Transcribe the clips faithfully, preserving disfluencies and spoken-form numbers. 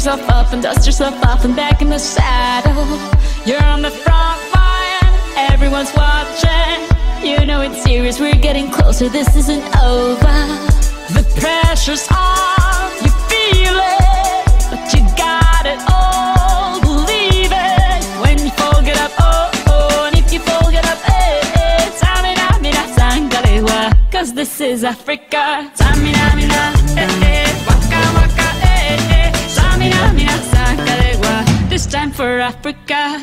yourself up and dust yourself off and back in the saddle. You're on the front line, everyone's watching. You know it's serious, we're getting closer, this isn't over. The pressure's on, you feel it, but you got it all, believe it. When you fall, get up, oh, oh, and if you fall, get up, eh, eh. Samina, mina, sangalewa, cause this is Africa. Samina, mina, eh, eh, waka, waka, eh, eh. Samina, mina, sangalewa, this time for Africa.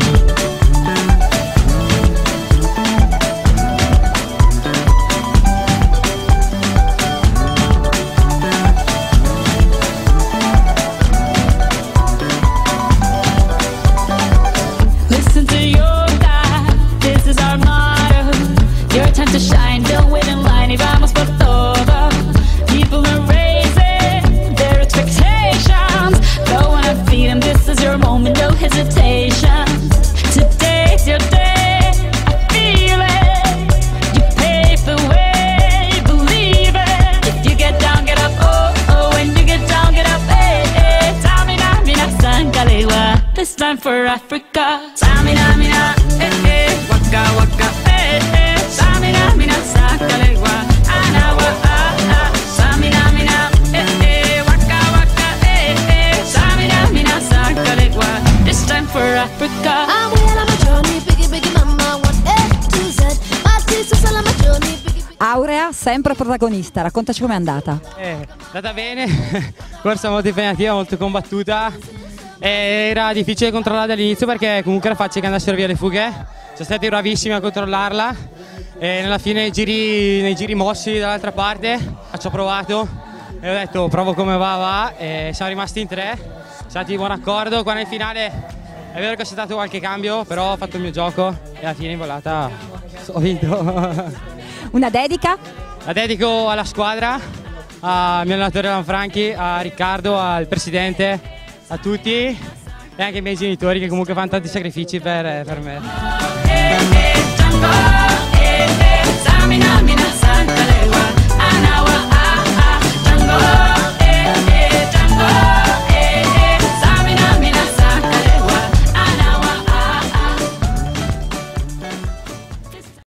Time to shine, don't wait in line, y vamos por todo. People are raising their expectations. Go on and feed them, this is your moment, no hesitation. Today's your day, I feel it. You pave the way, believe it. If you get down, get up, oh, oh. When you get down, get up, eh, eh. Samina, mina, sangalewa, this time for Africa. Samina, mina, eh, eh. Waka, waka, eh, eh. Samina, mina, sangalewa, anawa, ah, ah. Samina, mina, eh, eh. Waka, waka, eh, eh. Samina, mina, sangalewa, this time for Africa. I'm well on my journey, biggie, biggie, mama, one A to Z. My sister's all on my journey, biggie, biggie. Aurea, sempre protagonista, raccontaci com'è andata. Eh, è andata bene, corsa molto impegnativa, molto combattuta. Eh, era difficile controllarla all'inizio perché comunque era facile che andassero via le fughe. Siamo stati bravissimi a controllarla e nella fine nei giri, nei giri mossi dall'altra parte ci ho provato e ho detto provo come va va e siamo rimasti in tre, siamo stati di buon accordo. Qua nel finale è vero che c'è stato qualche cambio, però ho fatto il mio gioco e alla fine in volata ho vinto. Una dedica? La dedico alla squadra, al mio allenatore Lanfranchi, a Riccardo, al presidente, a tutti e anche ai miei genitori che comunque fanno tanti sacrifici per, per me. Samina, mina,